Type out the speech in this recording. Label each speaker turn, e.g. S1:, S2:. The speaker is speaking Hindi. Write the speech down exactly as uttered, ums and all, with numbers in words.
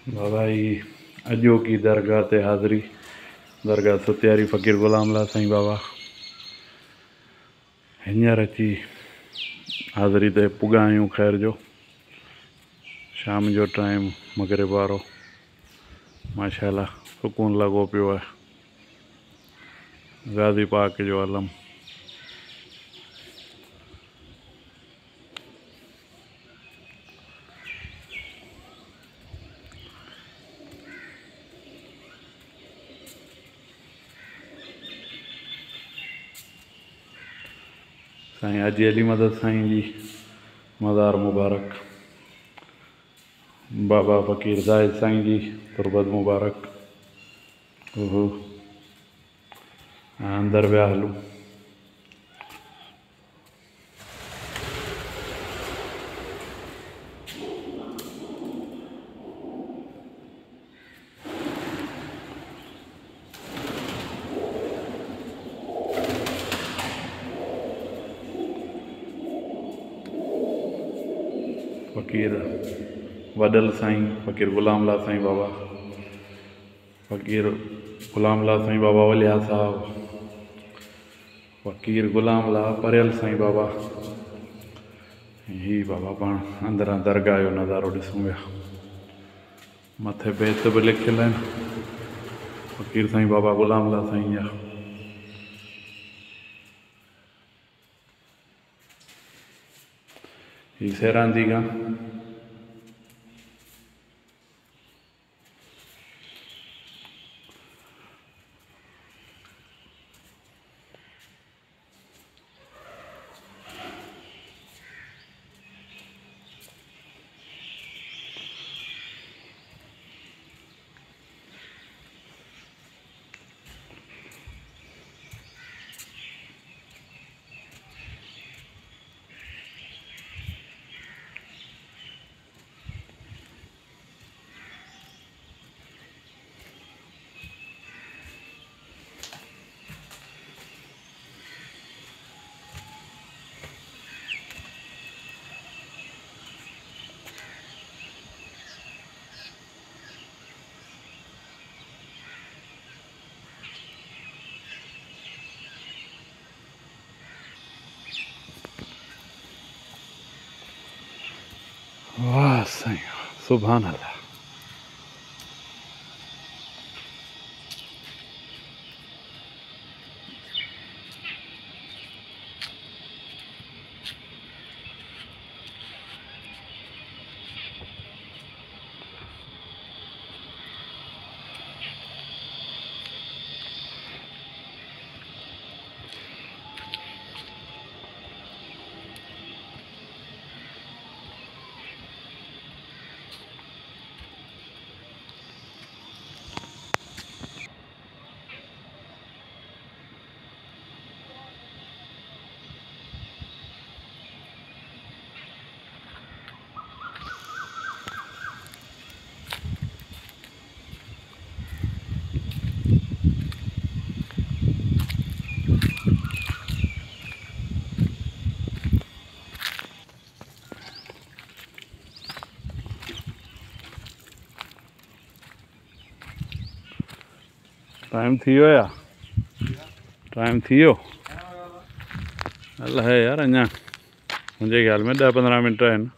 S1: बाबा जी अजो की दरगाह ते हाज़री दरगाह सत्यारी फ़कीर गुलाम अल्लाह साईं बाबा हींअर अची हाज़री ते पुॻा आहियूं। ख़ैर जो शाम जो टाइम मग़रिब वारो माशाअल्लाह सुकून लॻो पियो आहे। गाज़ी पाक जो आलम साईं हाजी अली मदद साईं जी मज़ार मुबारक, बाबा फ़कीर ज़ाहिद साईं जी तुरबत मुबारक। ओहो अंदर विया हलूं। फ़कीर वडल साईं फ़कीर गुलाम अल्लाह साईं बाबा, फ़कीर गुलाम अल्लाह साईं बाबा वलिया साहब, फ़कीर गुलाम अल्लाह परियल साईं बाबा। ही बाबा पाण अंदरां दरगाह जो नज़ारो ॾिसूं पिया। मथे बेत बि लिखियल आहिनि फ़कीर साईं बाबा गुलाम अल्लाह साईं जा। ही सैरांदी खां वाह साईं सुभान अल्लाह। टाइम थी वियो या टाइम थी वियो अलाए यार अञा मुंहिंजे ख़्याल में ॾह पंद्रहं मिंट आहिनि।